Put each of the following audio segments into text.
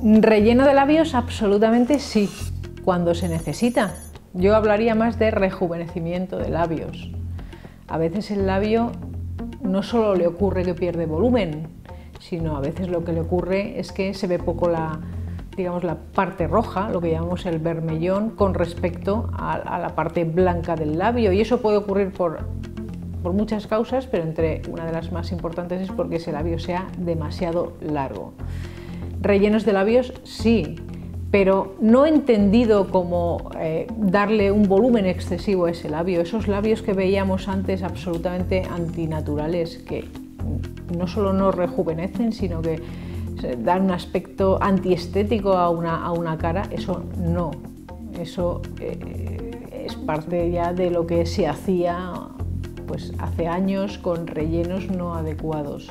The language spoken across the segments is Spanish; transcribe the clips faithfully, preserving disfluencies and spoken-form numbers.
Relleno de labios, absolutamente sí, cuando se necesita. Yo hablaría más de rejuvenecimiento de labios. A veces el labio no solo le ocurre que pierde volumen, sino a veces lo que le ocurre es que se ve poco la, digamos, la parte roja, lo que llamamos el bermellón, con respecto a, a la parte blanca del labio. Y eso puede ocurrir por, por muchas causas, pero entre una de las más importantes es porque ese labio sea demasiado largo. Rellenos de labios, sí, pero no entendido como eh, darle un volumen excesivo a ese labio. Esos labios que veíamos antes absolutamente antinaturales, que no solo no rejuvenecen, sino que dan un aspecto antiestético a una, a una cara, eso no. Eso eh, es parte ya de lo que se hacía pues, hace años con rellenos no adecuados.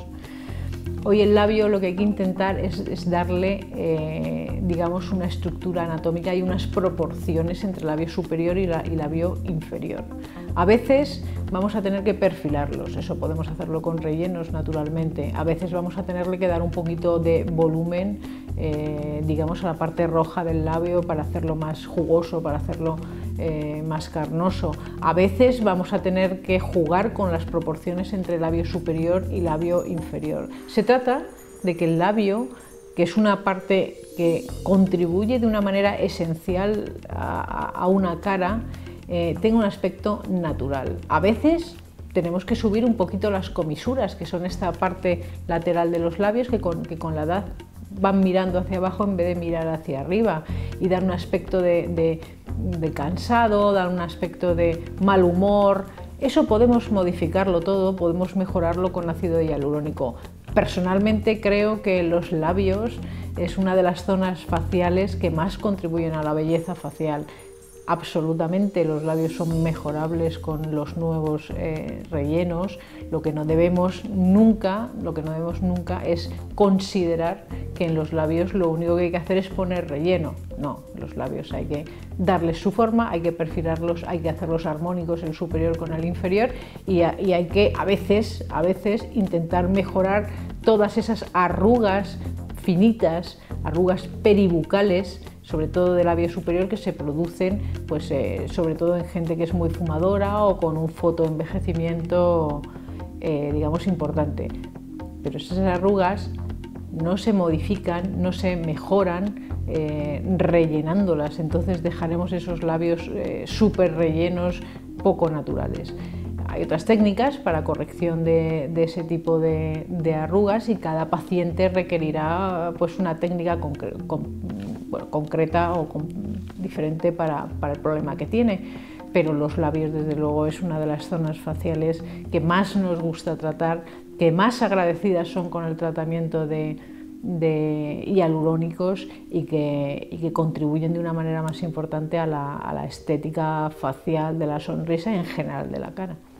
Hoy el labio lo que hay que intentar es, es darle, eh, digamos, una estructura anatómica y unas proporciones entre el labio superior y, la, y labio inferior. A veces vamos a tener que perfilarlos, eso podemos hacerlo con rellenos naturalmente. A veces vamos a tenerle que dar un poquito de volumen, eh, digamos, a la parte roja del labio para hacerlo más jugoso, para hacerlo eh, más carnoso. A veces vamos a tener que jugar con las proporciones entre labio superior y labio inferior. Se trata de que el labio, que es una parte que contribuye de una manera esencial a, a una cara, eh, tenga un aspecto natural. A veces tenemos que subir un poquito las comisuras, que son esta parte lateral de los labios que con, que con la edad van mirando hacia abajo en vez de mirar hacia arriba, y dar un aspecto de, de, de cansado, dar un aspecto de mal humor. Eso podemos modificarlo todo, podemos mejorarlo con ácido hialurónico. Personalmente creo que los labios es una de las zonas faciales que más contribuyen a la belleza facial. Absolutamente los labios son mejorables con los nuevos eh, rellenos. Lo que no debemos nunca, lo que no debemos nunca es considerar que en los labios lo único que hay que hacer es poner relleno. No, los labios hay que darles su forma, hay que perfilarlos, hay que hacerlos armónicos, el superior con el inferior, y, a, y hay que a veces, a veces intentar mejorar todas esas arrugas finitas, arrugas peribucales, sobre todo del labio superior, que se producen pues, eh, sobre todo en gente que es muy fumadora o con un fotoenvejecimiento eh, digamos importante. Pero esas arrugas no se modifican, no se mejoran eh, rellenándolas, entonces dejaremos esos labios eh, súper rellenos, poco naturales. Hay otras técnicas para corrección de, de ese tipo de, de arrugas, y cada paciente requerirá pues, una técnica concre con, bueno, concreta o con, diferente para, para el problema que tiene. Pero los labios, desde luego, es una de las zonas faciales que más nos gusta tratar, que más agradecidas son con el tratamiento de, de hialurónicos, y que, y que contribuyen de una manera más importante a la, a la estética facial de la sonrisa y en general de la cara.